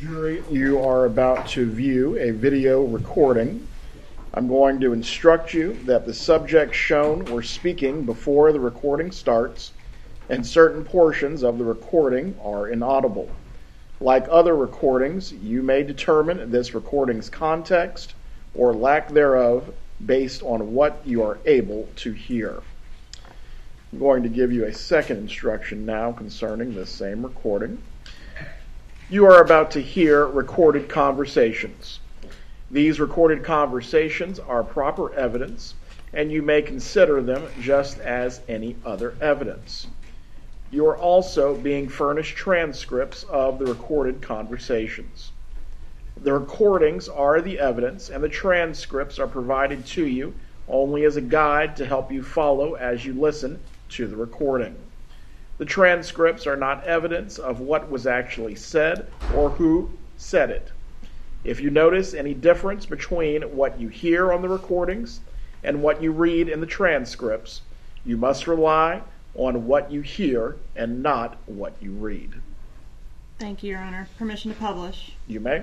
Jury, you are about to view a video recording. I'm going to instruct you that the subject shown or speaking before the recording starts, and certain portions of the recording are inaudible. Like other recordings, you may determine this recording's context or lack thereof based on what you are able to hear. I'm going to give you a second instruction now concerning this same recording. You are about to hear recorded conversations. These recorded conversations are proper evidence, and you may consider them just as any other evidence. You are also being furnished transcripts of the recorded conversations. The recordings are the evidence, and the transcripts are provided to you only as a guide to help you follow as you listen to the recording. The transcripts are not evidence of what was actually said or who said it. If you notice any difference between what you hear on the recordings and what you read in the transcripts, you must rely on what you hear and not what you read. Thank you, Your Honor. Permission to publish. You may.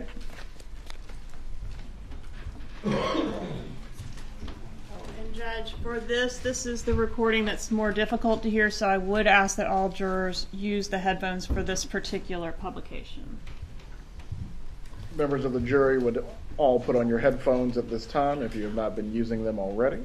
And Judge, for this is the recording that's more difficult to hear, so I would ask that all jurors use the headphones for this particular publication. Members of the jury would all put on your headphones at this time if you have not been using them already.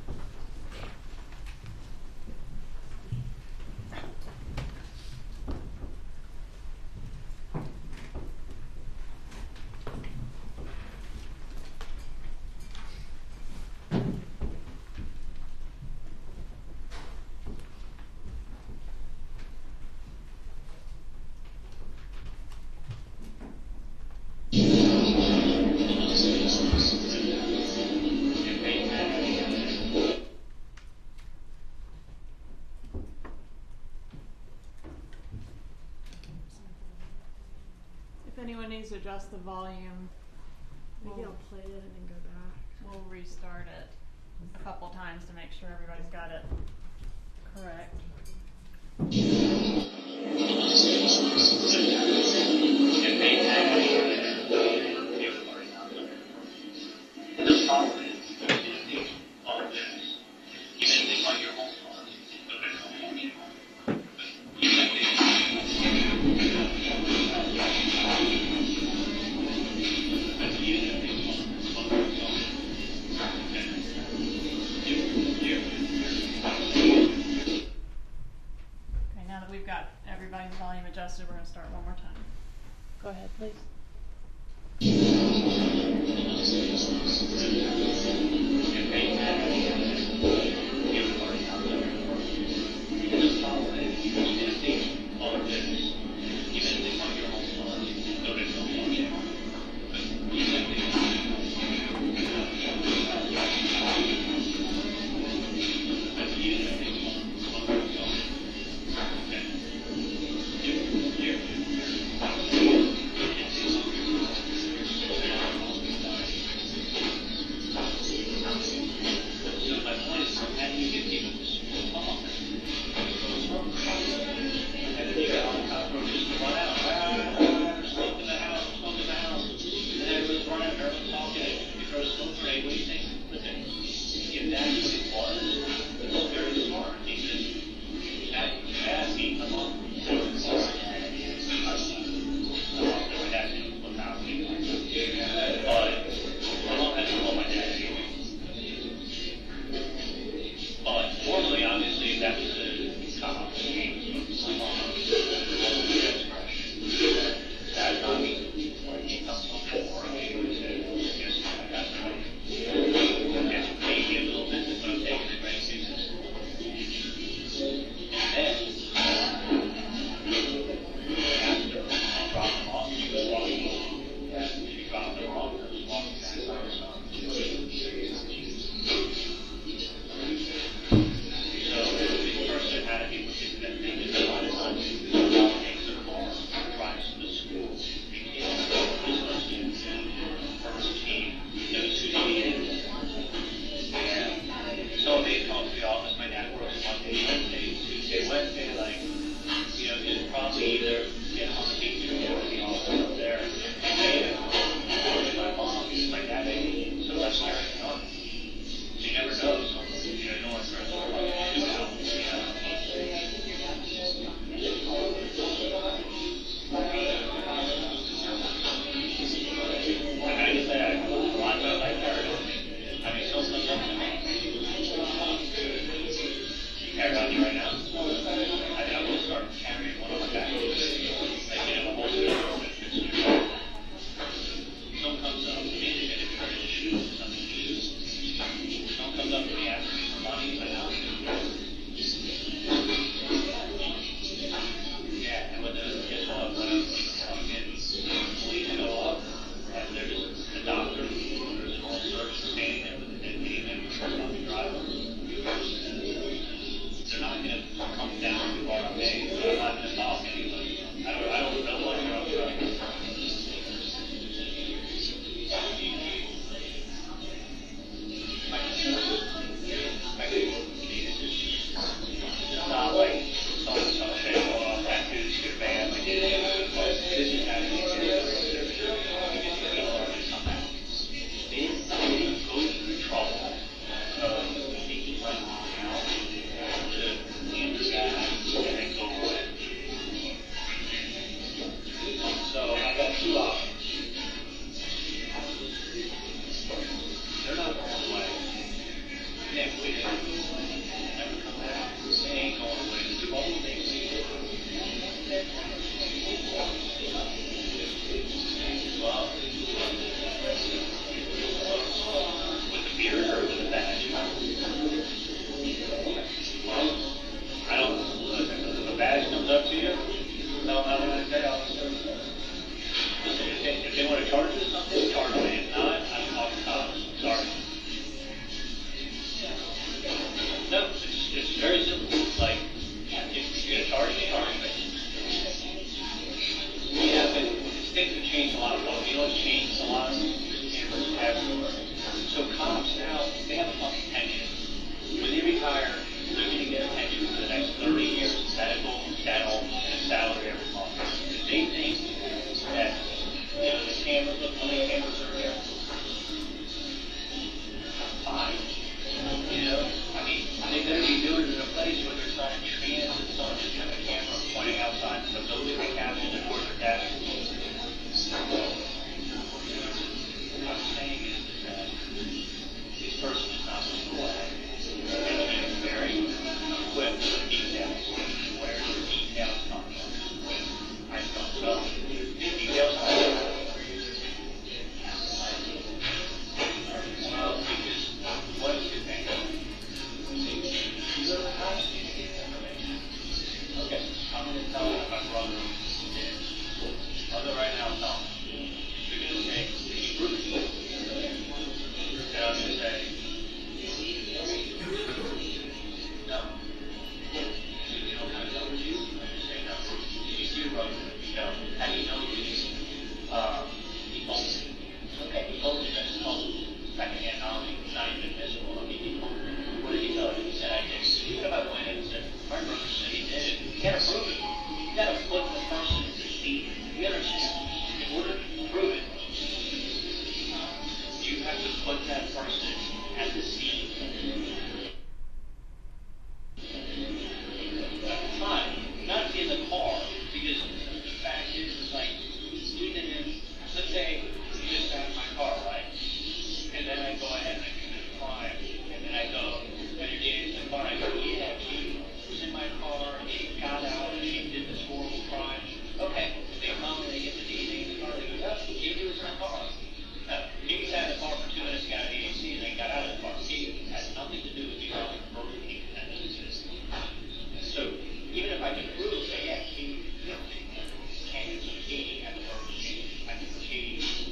If anyone needs to adjust the volume, Maybe I'll play it and then go back. we'll restart it a couple times to make sure everybody's got it correct. Now that we've got everybody's volume adjusted, we're going to start one more time. Go ahead, please. charged with something? Charged with it. Not, sorry. No, it's very simple. Like, if you're going to charge me, charge me. Yeah, but things have changed a lot. You know what's changed a lot? Cameras everywhere. So cops now, they have a fucking pension. When they retire, they're going to get a pension for the next 30 years. Medical, dental, and a salary every month. If they think that, the cameras, look how many cameras are here. Fine. I mean, they better be doing it in a place where they're trying to transit someone just have a camera pointing outside the building they captured the doors are captured. What I'm saying is that this person is not supposed to go ahead. And he's very equipped with details. Where the details come from. I don't know. The details come from. Well, because what is your thing? Okay, I'm going to tell you my brother did. Brother right now, tell him. You're going to say, Bruce. And I'm going to say, no. You don't have to know what you do. I'm going to say, no. You see your brother? No. How do you know you? He told me. Okay, he told me that his phone second-hand knowledge was not even visible. I mean, what did he tell you? He said, I did. Even if I went in and said, my brother said he did it, you can't prove it. You got to put the person to see. You understand? In order to prove it, you have to put that person at the scene. Fine. Not in the car, because the fact is like, even if, let's say, you just got in my car, right? And then I go ahead and I commit a crime, and then I go, and you're getting in the car, and I go, yeah, she was in my car, and she got out, and she did this horrible crime. Okay, they come, and they get the DNA in the car, they go, oh, Katie was in the car. No, Katie sat in the car for 2 minutes, got an EAC, and then got out of the car. Katie has nothing to do with you having a broken Katie that doesn't exist. So, even if I can prove, say, yeah, Katie, Katie had the broken Katie, I think Katie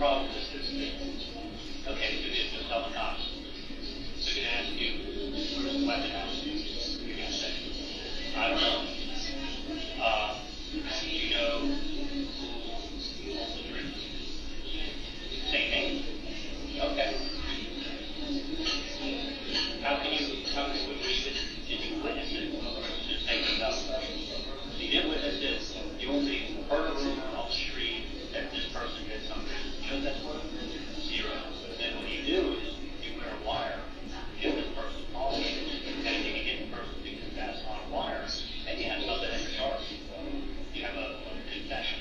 problem with this thing. Okay, so this is tell the cops. They're going to ask you, where's the weapon at? You're going to say, I don't know. You know who owns the drink? Say name. Okay. How can you did you witness it? Just make it up. If you did witness it, you only heard a rumor on the street that this person did something. You know that's what? Zero. But then what you do is you wear a wire, give this person a call, and if you can get the person to confess on a wire, then you have something in your charge. You have a confession.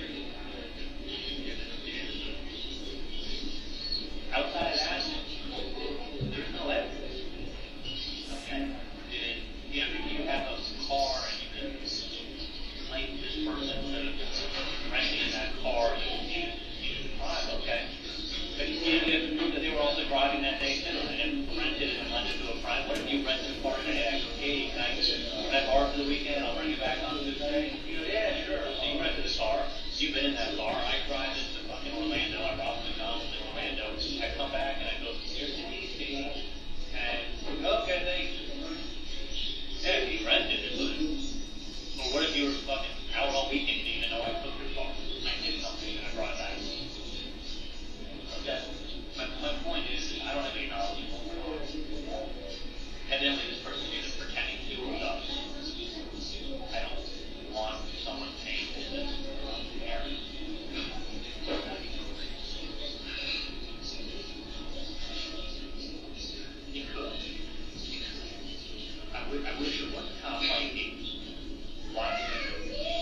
Outside of that, there's no evidence. Okay? You have a car and you can link this person to renting that car to use the crime, okay? But you have to prove that they were also driving that day too and rented it and lent it to a friend. What if you rented a car today? I go, hey, can I borrow for the weekend? I'll bring you back on Tuesday. You go, yeah, sure. So you rented a car. You've been in that car. I drive this to fucking Orlando. I robbed McDonald's in Orlando. I come back and I go, here's the keys, and okay, thanks. Yeah, if you rented it, but what if you were fucking out all weekend and you didn't know I took your car? I did something and I brought it back. Okay. My point is, I don't have any knowledge. Evidently, this person is pretending to do stuff. I don't want someone paying for this marriage. He could. I wish it was kind of like he. Why?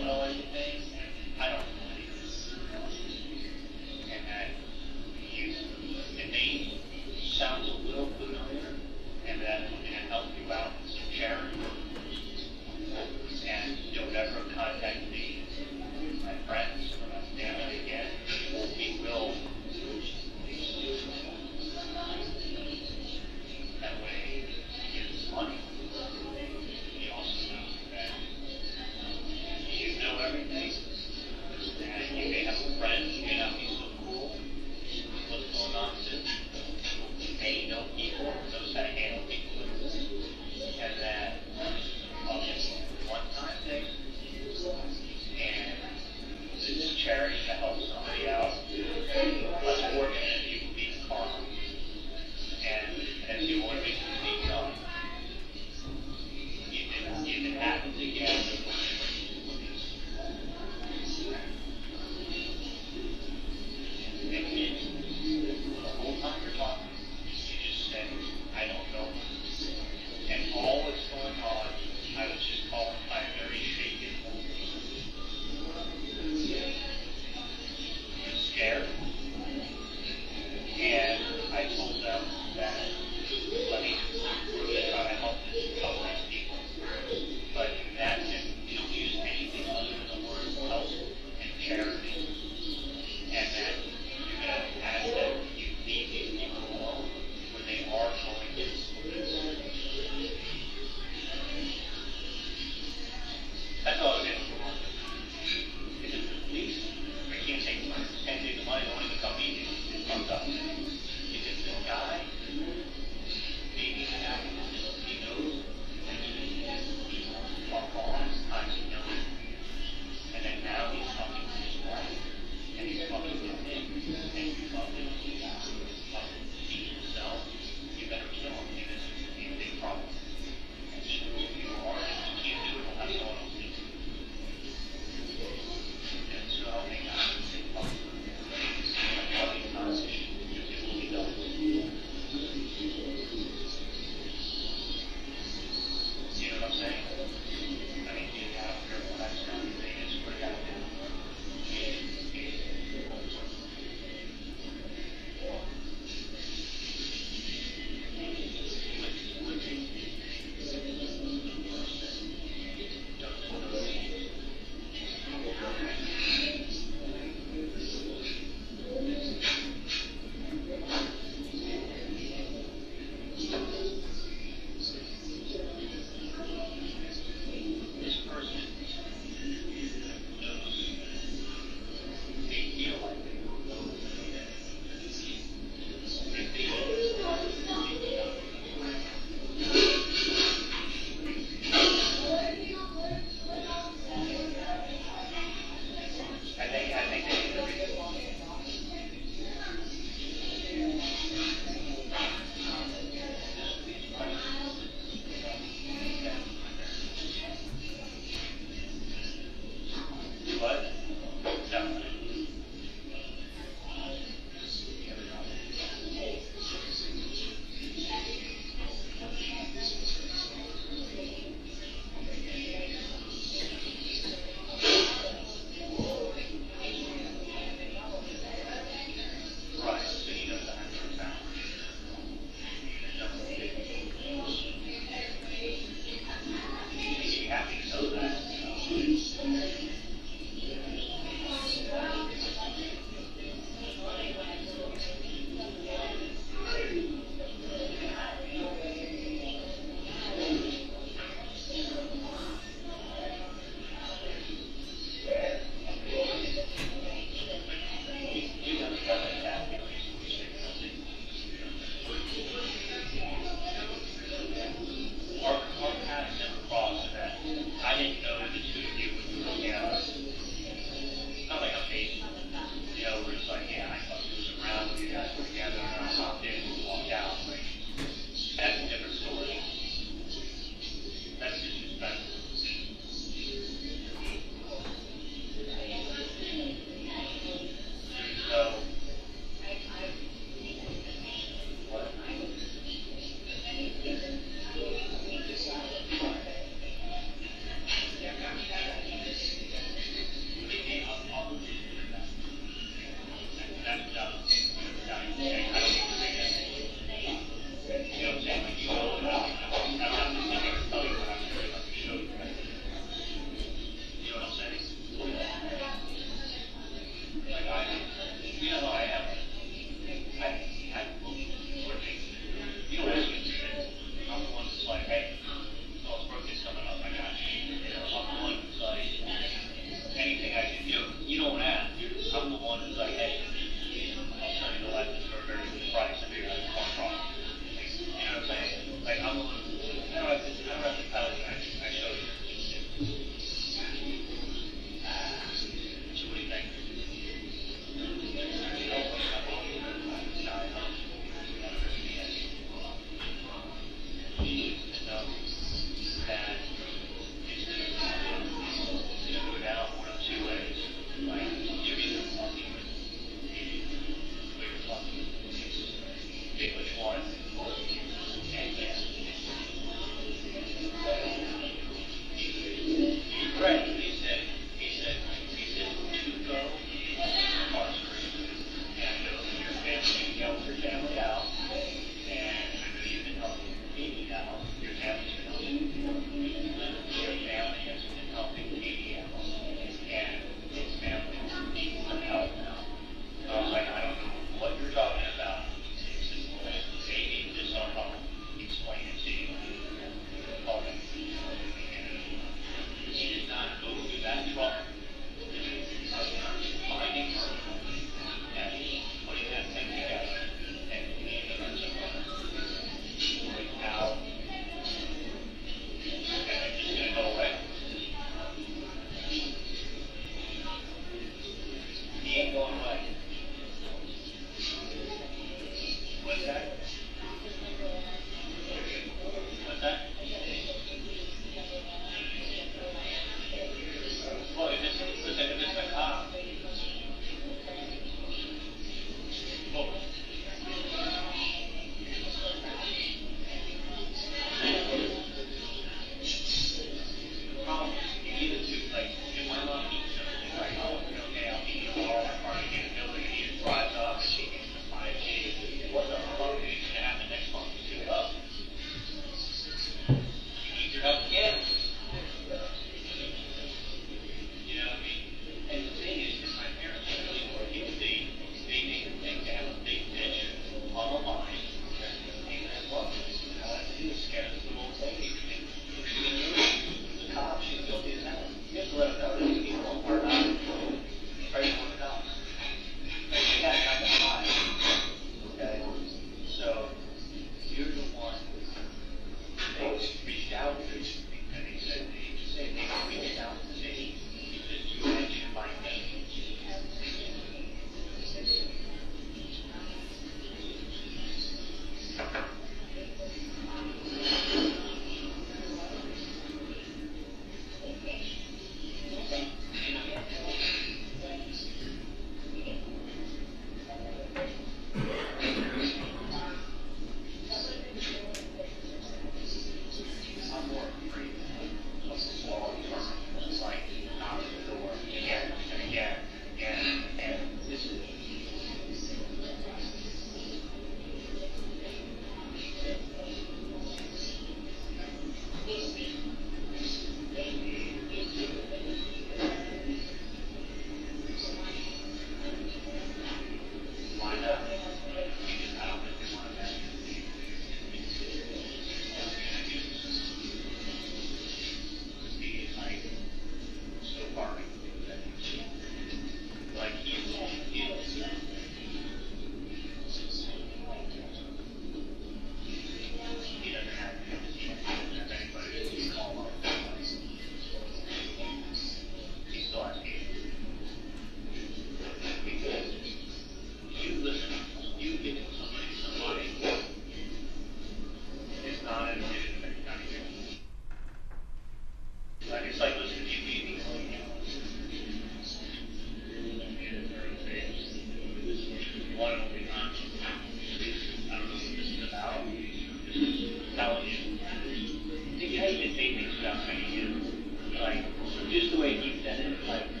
like the basic stuff I use, like just the way he said it, like